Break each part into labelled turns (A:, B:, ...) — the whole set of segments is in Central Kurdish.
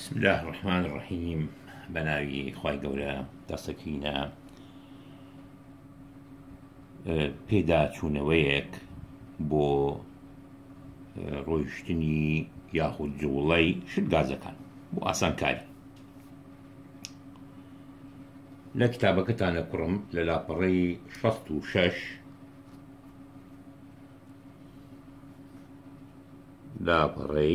A: بسم الله الرحمن الرحیم بەناوی خوای گەورە دەستەکەینە پێدا چوونەوەیەک بۆ ڕۆیشتنی یاخود جوڵەی شتگازەکان بۆ ئاسانکاری لە کتابەکەتانە کوڕم لە لاپەڕەی 66 لاپەڕەی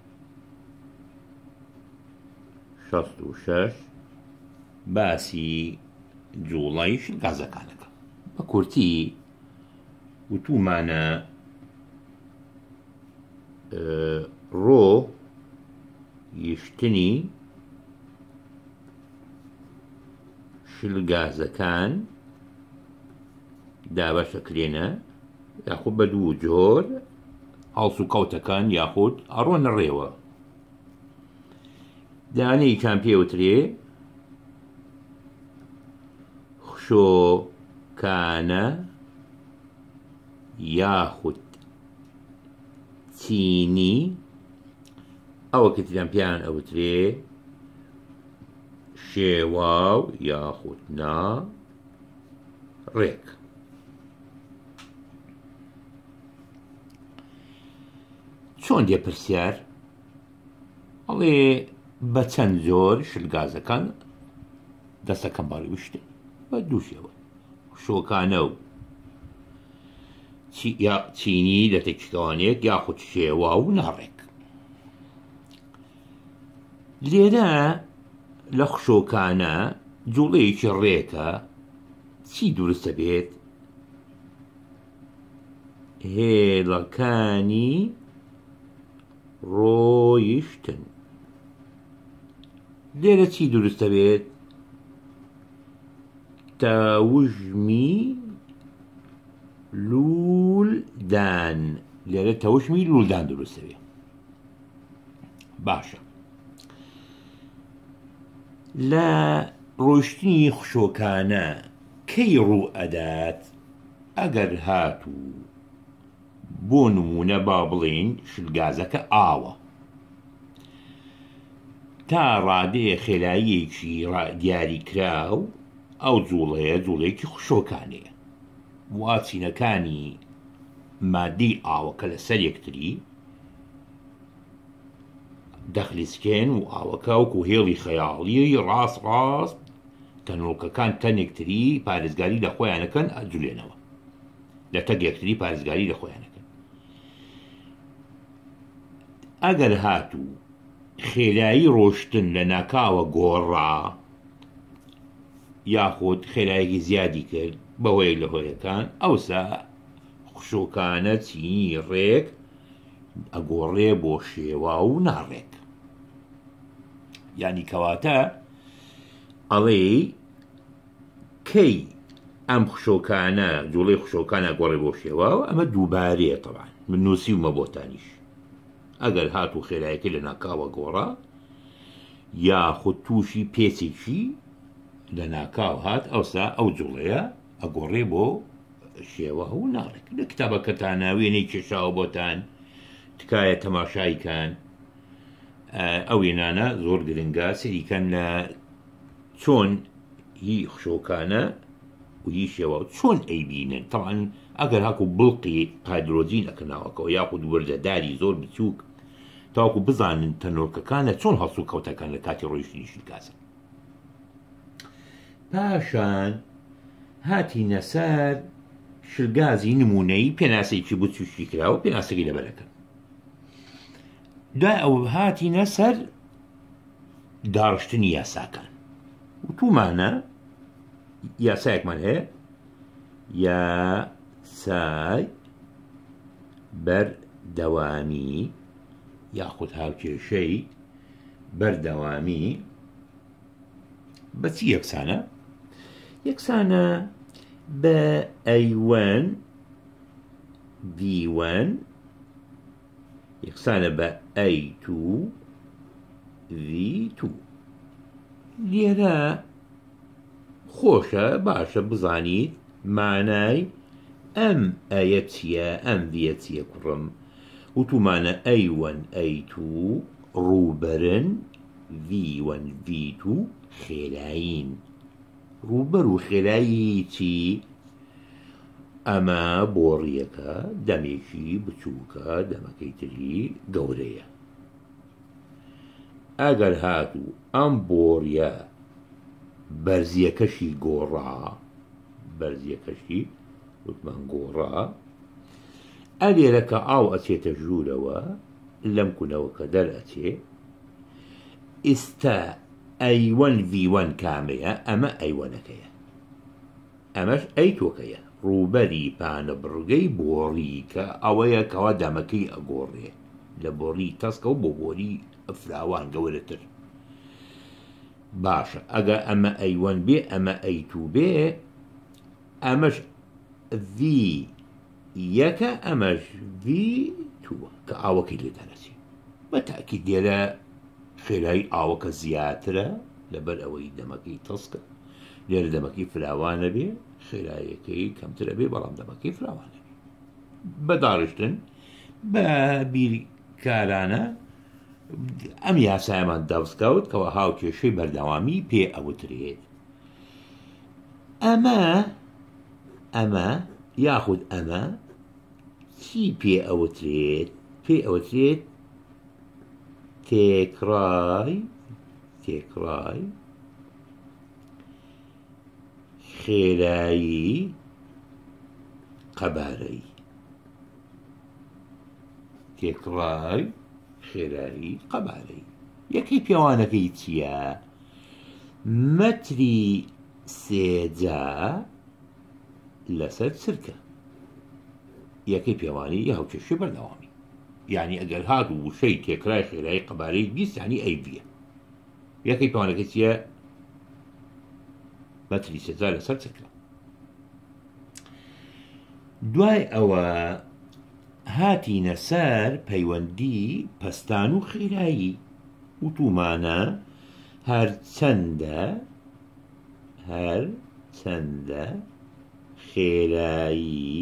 A: 66 باسی جوڵەی شتگازەکانەکە بە کورتی وتومانە ڕۆ یشتنی شلگازەکان دابەشەکرێنە یاخود بە دوو جۆر هەڵس و کەوتەکان یاخود ئەڕۆنە ڕێوە دانەیەکیان پێوترێ خشۆکانە یاخود چینی ئەوە کەتیان پیان ئەوترێ شێواو یاخود نا ڕێک چۆن دێ پرسیار ئەڵێ بە چەند زۆر شلگازەکان دەستەکەم باڕیوشتن بە دووشەوە خشۆکانە و چینی لە تێکشتوانێک یاخود شێوا و ناڕێک لێرە لە خشۆکانە جوڵەیەکی ڕێکە چی دروستە بێت هێڵەکانی ڕۆیشتن لێرە چی دروستە بێت تەوژمی لولدان لێرە تەوژمی لولدان دروستە بێت باشە لە ڕۆیشتنی خشۆکانە کەی ڕوو ئەدات ئەگەر هاتوو بۆ نمونە با بڵێن شلگازەکە ئاوە تا ڕادەیە خێلاییەکی دیاری کراو ئەو جوڵەیە جوڵەیەکی خشۆکانەیە واچینەکانی مادەی ئاوەکە لەسەر یەکتری دەخلیسکێن و ئاوەکە وەکو هێڵی خەیاڵی ڕاست تەنۆڵکەکان تەنێکتری پارێزگاری لە خۆیانەکەن ئەجولێنەوە لە تەک یەکتری پارێزگاری لە خۆیانەکەن ئەگەر هاتوو خێلایی ڕۆشتن لە ناکاوە گۆڕا یاخود خێلایەکی زیادی کرد بەهۆی لە هۆیەکان ئەوسا خشۆکانە چینی ڕێک ئەگۆڕێ بۆ شێوا و ناڕێک یعنی کەواتە ئەڵێ کەی ئەم خشۆکانە جوڵەی خشۆکانە گۆڕێ بۆ شێوا و ئەمە دووبارەیە تەبعاً من نووسیومە بۆتانیش ئەگەر هاتوو خێرایەکە لە ناکاوە گۆڕا یاخود تووشی پێچێکی لە ناکاو هات ئەوسا ئەو جوڵەیە ئەگۆڕێ بۆ شێوە و ناڕێک لە کتابەکەتانە وێنەی کێشاوە بۆتان تکایە تەماشایکان ئەو وێنانە زۆر گرنگە سەریکەن لە چۆن هی خشۆکانە و هی شێوە چۆن ئەیبینن تەڵان ئەگەر هاکو بڵقی هایدرۆجین ئەکەناوەکەەوە یاخود وەرزەداری زۆر بچووک تاوەکو بزانن تەنۆرکەکانە چۆن هەڵسو و کەوتەکان لە کاتی ڕۆیشتنی شلگازە پاشان هاتینە سەر شلگازی نمونەی پێناسەیەکی بچوشی کراوە پێناسەکەی لەبەرەکەن دوای ئەو هاتینە سەر داڕشتنی یاساکان وتومانە یاسایەکمان هەیە یاسای بەردەوامی یاخود هاوکێشەی بەردەوامی بەچی یەکسانە یەکسانە بە ئەیوەن V1 یەکسانە بە A2 V2 لێرە خۆشە باشە بزانیت مانای ئەم ئەیە چییە ئەم ڤیە چییە کوڕم وتومانە A1 A2 ڕووبەرن V1 V2 خێراین ڕوبەر و خێرایی چی ئەمە بۆڕیەکە دەمێکی بچووکە دەمەکەی تری گەورەیە ئەگەر هاتوو ئەم بۆڕیە بەرزیەکەشی گۆڕا بەرزیەکەشی وتمان گۆڕا ئەلێرە کە ئاو ئەچێتە ژوورەوە لەم کونەوەکە دەرئەچێ ئێستا ئەیوەن V1 کامەیە ئەمە ئەیوەنەکەیە ئەمەش ئەیتۆکەیە ڕوبەری پانە بڕگەی بۆڕی کە ئەوەیە کەوا دەمەکەی ئەگۆڕێ لە بۆڕی تەسکە و بۆ بۆری فراوان گەورەتر باشە ئەگە ئەمە ئەیوەن بێ ئەمە ئەیتو بێ ئەمەش V یەکە ئەمەش V2 کە ئاوەکەی لێ دەرەچێ بەتاکید لێرە خێرایی ئاوەکە زیاترە لەبەر ئەوەی دەمەکەی تەسکە لێرە دەمەکەی فراوانە بێ خێراییەکەی کەمترە بێ بەڵام دەمەکەی فراوانە بێ بەداڕشتن بە بیرکارانە ئەم یاسایەمان دەستکەوت کەەوە هاوکێشەی بەردەوامی پێ ئەوترێت ئەمە یاخود ئەمە چی پێ ئەوترێت پێ ئەوترێت تێکڕای خێرایی قەبارەی تێکڕای خێرایی قەبارەی یەکەی پێوانەکەی چییە مەتری سێجا لەسەر چرکە یەکەی پێوانی یە هەوکێشی بەردەوامی یعنی ئەگەر هاتوو وشەی تێکرای خێرایی قەبارەی بیست یعنی ئەیڤە یەکەی پێوانەکە چییە مەتری سێجا لەسەر چرکە دوای ئەوە هاتینە سەر پەیوەندی پەستان و خێرایی وتومانە هەرچەندە خێرایی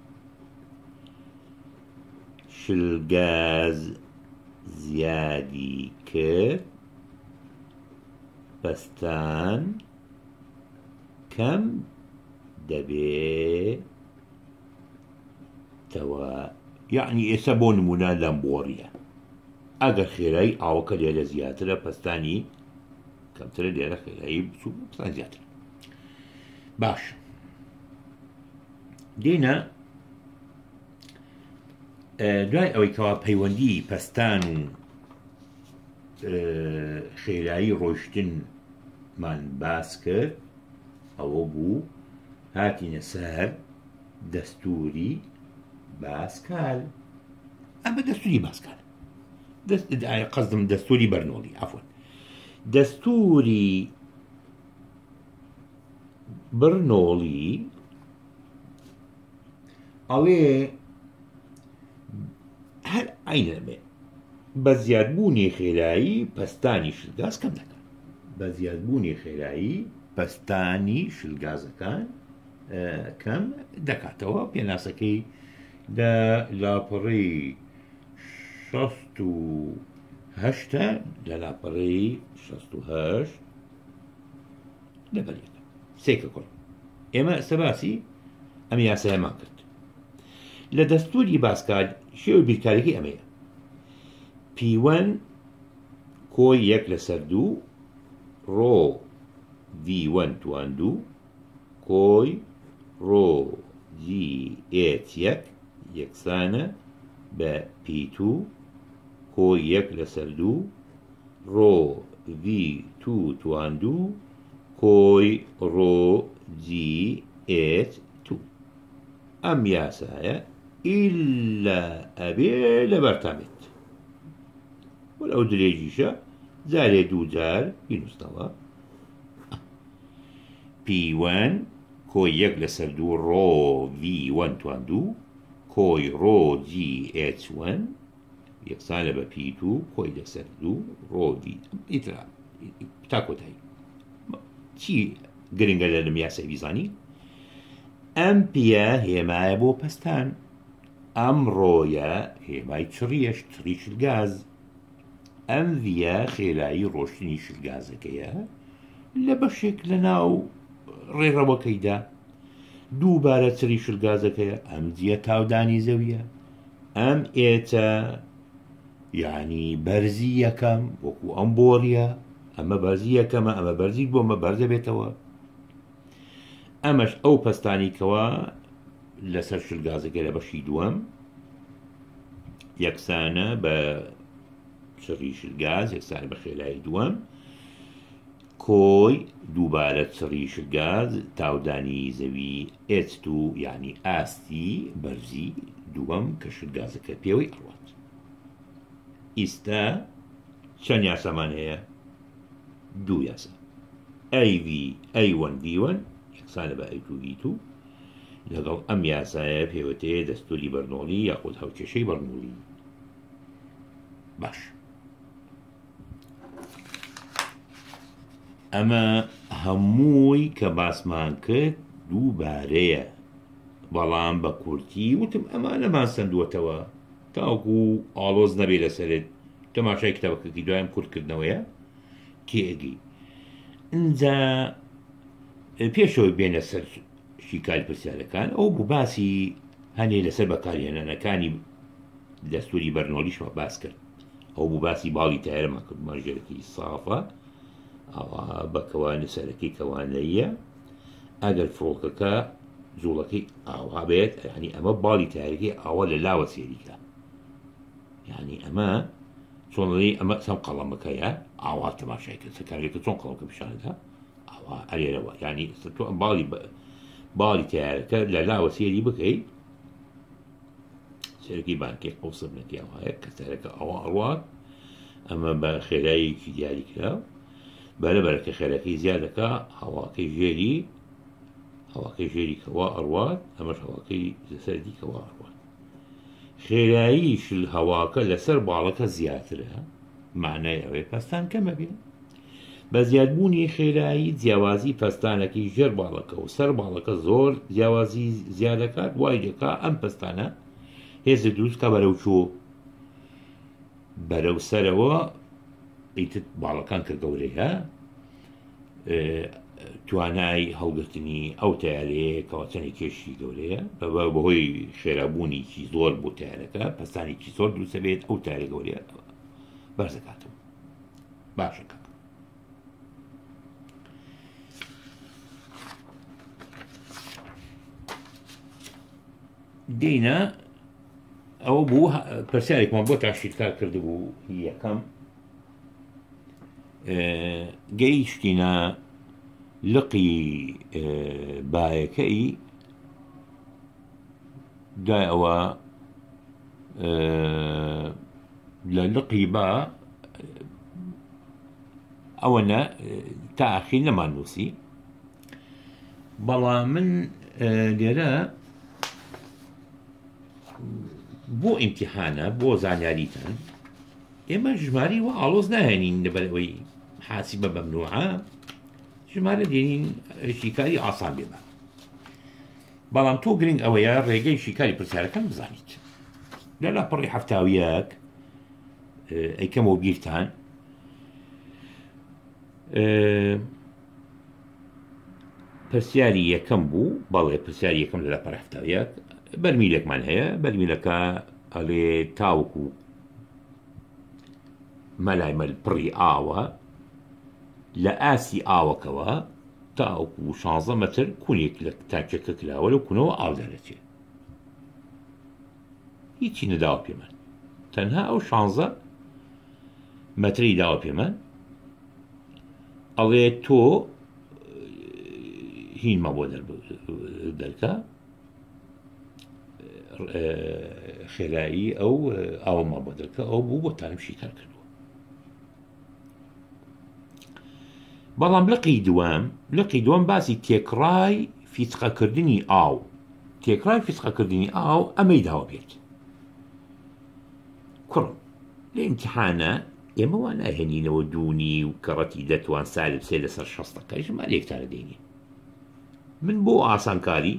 A: شلگاز زیادی کرد پەستان کەم دەبێتەوە یعنی ئێستا بۆ نمونە لەم بۆڕیە ئەگەر خێرایی ئاوەکە لێرە زیاترە پەستانی کەمترە لێرە خێرایی بچوو پەستان زیاترە باش دێنە دوای ئەوەی کەوا پەیوەندی پەستان و خێرایی ڕۆیشتنمان باس کرد ئەوە بوو هاتینە سەر دەستوری باسکال ئەمە دەستوری باسکال قەزم دەستوری بەرنۆڵی عەفوەن دەستوری بەرنۆڵی ئەڵێ هەر عینەمێ بە زیادبوونی خێرایی پەستانی شلگاز کەم دەکات بە زیادبوونی خێرایی پەستانی شلگازەکان کەم دەکاتەوە پێناسەکەی لە لاپەڕەی 68 لە لاپەڕەی 68 لەبەریەکە سێکە کۆڵ ئێمە سەباسی ئەم یاسایەمان کرد لە دەستوری باسکال شێوە بیرکاریەکەی ئەمەیە P1 کۆی یەک لەسەر دوو ڕۆ V1 توان دوو کۆی ڕۆ GH1 یەکسانە بە P2 کۆی یەک لەسەر دوو ڕۆ V2 توان دوو کۆی ڕۆ GH2 ئەم یاسایە ئیلا ئەبێ لەبەرتامێت وەل ئەو درێژیشە جارێ دوو جار بینوستەوە P1 کۆی یەک لەسەر دوو ڕۆ V1 توان دوو کۆی ڕۆ GH1 یەکسانە بە P2 کۆی لەسەر دوو ڕۆ V ئیترا تا کۆتایی چی گرنگە لە لەم یاسای بیزانی ئەم پیە هێمایە بۆ پەستان ئەم ڕۆیە هێمای چڕیەش چڕی شلگاز ئەم ڤە خێرایی ڕۆشتنی شلگازەکەیە لە بەشێک لە ناو ڕێڕەوەکەیدا دووبارە چری شلگازەکەیە ئەم جیە تاودانی زەویە ئەم ئێچە یعنی بەرزی یەکەم وەکو ئەم بۆڕیە ئەمە بەرزی یەکەمە ئەمە بەرزی بۆمە بەرزە بێتەوە ئەمەش ئەو پەستانیکەوە لەسەر شلگازەکە لە بەشی دووەم یەکسانە بە چڕی شلگاز یەکسانە بە خێرایی دووەم کۆی دووبارە چڕی شلگاز تاودانی زەوی ئێچ و یعنی ئاستی بەرزی دووەم کە شلگازەکە پێوەی ئەڕوات ئیستا چەند یاسامان هەیە دوو یاسا ئەیV ئەی1 V1 یەکسانە بە ئەی2 V2 لەگەڵ ئەم یاسایە پێوەتەیە دەستوری بەرنۆڵی یاخود هەوکێشەی بەرنۆڵی باش ئەمە هەمووی کە باسمان کرد دووبارەیە بەڵام بە کورتی وتم ئەمانەمان سندووەتەوە تاوەکو ئاڵۆز نەبێ لەسەرت تەماشای کتابەکەی دوایم کورتکردنەوەیە تێگەی ئینجا پێشەوەی بێنە سەر شیکاری پرسیارەکان ئەو بوو باسی هەنێ لەسەر بەکارهێنانەکانی دەستوری بەرنۆلیشمە باس کرد ئەو بوو باسی باڵی تایرەمە کرد مەژێرەی سافە ئەوە بەکەوانە سەرەکەی کەوانەیە ئەگەر فڕۆکەکە زوڵەکەی ئاوا بێت ینی ئەمە باڵی تایرەکەی ئاوا لە لاوە سێریکە ینی ئەمە چۆنڵی ئەمە سەم قەڵەمەکەیە ئاوا تەماشای کرد سەکارێکە چۆن قەڵەکە پیشانەکە ئاوا ئەرێرەوە ینی تۆ ئەم باڵی تایرەکە لە لاوە سێری بکەیت سێرەکەی بانکێک قوسبنەتی ئەوەیە کە سەرەکە ئەوە ئەڕوات ئەمە بە خێراییەکی دیاری کرا بەرەبەرەکە خێرەکەی زیادەکە هەواکەی ژێری کەوا ئەڕوات ئەمەش هەواکەی سەردی کەوا ئەڕوات خێراییش هەواکە لەسەر باڵەکە زیاترە معنای ئەوەیە پەستان کەمە بێ بە زیادبوونی خێرایی جیاوازی پەستانەکەی ژێر باڵەکە و سەر باڵەکە زۆر جیاوازی زیادەکات وای دەکا ئەم پەستانە هێزە دروستکە بەرەو چوو بەرەو سەرەوە ئیتر باڵەکان کە گەورەیە توانای هەڵگرتنی ئەو تیارەیە کەەوە چەندی کێشی گەورەیە بەهۆی خێرابوونیی زۆر بۆ تیارەکە پەستانێکی زۆر دروستە بێت ئەو تارە گەورەیە بەرزەکاتەوە باشەکە دێنە ئەوە بوو پرسیارێکمان بۆ تاشیرکار کردبوو یەکەم گەیشتینە لقی بایەکەی دوای ئەوە لە لقی با ئەوەنە تاخیر نەمان نووسی بەڵام من لێرە بۆ ئیمتیحانە بۆ زانیاریتان ئێمە ژماری و ئاڵۆز ناهێنین لەبەرەوەی حاسیبە بەمنوعە ژمارە دێنین شیکاری ئاسان بێمە بەڵام تۆ گرنگ ئەوەیە ڕێگەی شیکاری پرسیارەکان بزانیت لەلا پڕی هەفتاویەک ئەیکەمەوە بیرتان پرسیاری یەکەم بوو بەڵێ پرسیاری یەکەم لەلا پڕی هەفتاویەک بەرمیلێکمان هەیە بەرمیلەکە ئەڵێ تاوەکو مەلایمەل پڕی ئاوە لە ئاسی ئاوەکەوە تاوەکو 16 مەتر کونێک لە تاکێکە کراوە لە کوونەوە ئاودارەچێت هیچی نەداوە پێمان تەنها ئەو 16 مەتری داوە پێمان ئەڵێ تۆ هینمە بۆ دەرکە خێرایی ئەو ئاوەمە بۆ دەرکە ئەو بوو بۆ تانم شیکار کردووە بەڵام لقی دووەم باسی تێکڕای فیسقەکردنی ئاو تێکڕای فیسقەکردنی ئاو ئەمەی داوە بێت کوڕم لە ئیمتیحانە ئێمە وان ناهێنینەوە دوونی و کەڕەتی دەتوان سالب سێ لەسەر 60 ژمارە یەکتانە دێنێ من بۆ ئاسانکاری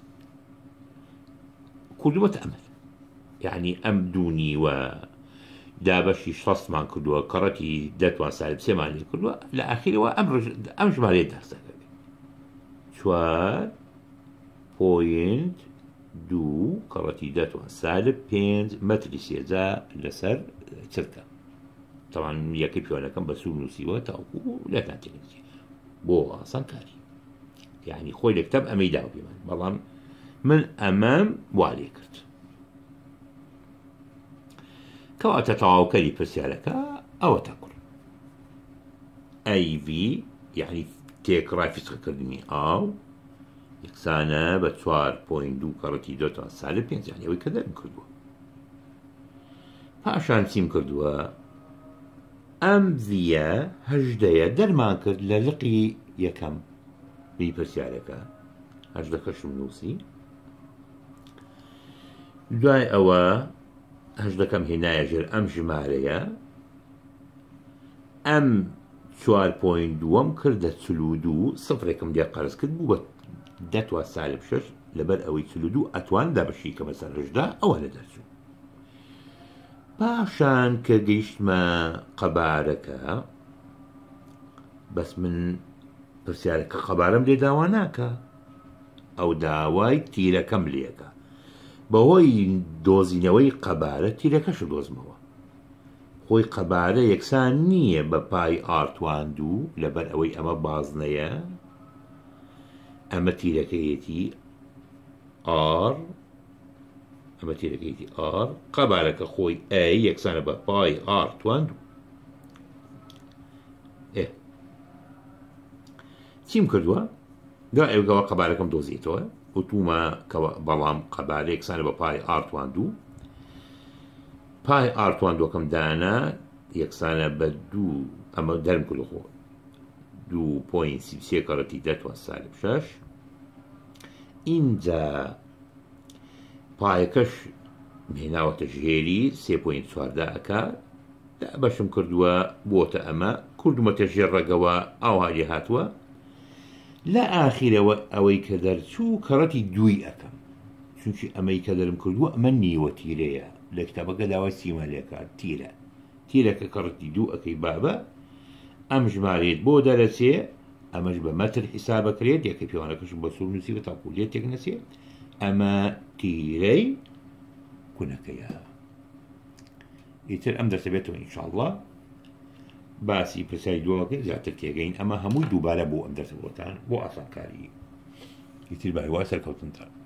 A: کردووەتە ئەمە یعنی ئەم دوونی و دابەشی 6مان کردووە کەڕەتی دەتوان سالب سێمانی کردووە لە ئاخیرەوە ئەم ژمارەیە دەستەکە 4.2 کەڕەتی دەتوان سالب 5 مەتری سێجا لەسەر چرکە تەوان یەکەی پیاوەکەم بە سوور نووسیوە تاوکو لەتان تێنێتی بۆ ئاسان کاری یعنی خۆی لە کتاب ئەمەی داو پێمان بەڵام من ئەمەم والێ کرد کەواتە تەواوکەری پرسیارەکە ئەوە تاکڕ AV یعنی تێکڕای فیسقەکردنی ئاو یەکسانە بە 4.2 کەڕەتی دەتوان سالب 5 یعنی ئەوەی کە دەرم کردووە پاشان چیم کردووە ئەم ڤیە هەژدەیە دەرمان کرد لە لقی یەکەم بی پرسیارەکە هەژدەکەشم نووسی دوای ئەوە هەژدەکەم هێنایە ژێر ئەم ژمارەیە ئەم 4.2 کردە 42 سفرێکم دێ قەرز کرد بوو بە دەتوە سالب 6 لەبەر ئەوەی 42 ئەتوان دابشی کە مەسەر هەژدا ئەوە لە دەرچوو پاشان کە گەیشتمە قەبارەکە بەس من پرسیارەکە قەبارەم لێ داوا ناکە ئەو داوای تیرەکەم لێکە بەهۆی دۆزینەوەی قەبارە تیرەکەش دۆزمەوە خۆی قەبارە یەکسان نییە بە پای ئارتواندوو لەبەر ئەوەی ئەمە بازنەیە ئەمە تیرەکەیەتی ئار ئەمە تیرەکەیەتی ئار قەبارەکە خۆی ئەی یەکسانە بە پای ئارتواندوو چیم کردووە دوای ئەوگەوە قەبارەکەم دۆزیێتەوە وتومە بەڵام قەبارە یەکسانە بە پای ئارتواندوو پای ئارتواندوەکەم دانا یەکسانە بە دوو ئەمە دەرم کردو خۆ 2.33 کەڕەتی دەتوان سالب 6 اینجا پایەکەش هێناوەتە ژێری 3.4 ئەکا بەشم کردووە بۆتە ئەمە کوردومەتە ژێر ڕێگەوە ئاوهالی هاتووە لە ئاخیرەوە ئەوەی کە دەرچوو کەڕەتی دوی ئەەکەم چونکی ئەمەی کە دەرم کردووە ئەمە نیوە تیرەیە لە کتابەکە داوای سیمە لێکات تیرەکە کەڕەتی دوو ئەەکەی بابە ئەم ژمارێت بۆ دەرەچێ ئەمەش بە مەتر حیسابەکرێت یەکە پیاوانەکەشم بە سوور نووسیوە تاکو لێت تێک نەچێت ئەمە تیرەی کونەکەیە ئیتر ئەم دەسەبێتەوە ئینشاءڵڵا باسی پرسیاری دووەکەی زیاتر تێگەین ئەمە هەمووی دووبارە بۆ ئەم دەسەبەتان بۆ ئاسانکاری ئیتر بای وای سەرکەوتنتان